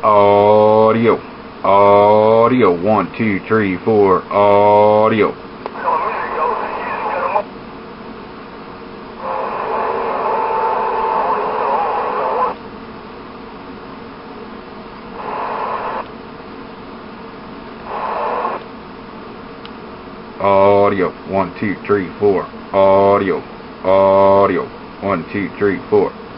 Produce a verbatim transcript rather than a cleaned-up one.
audio, audio, one, two, three, four, audio. Audio, one, two, three, four, audio, audio, one, two, three, four.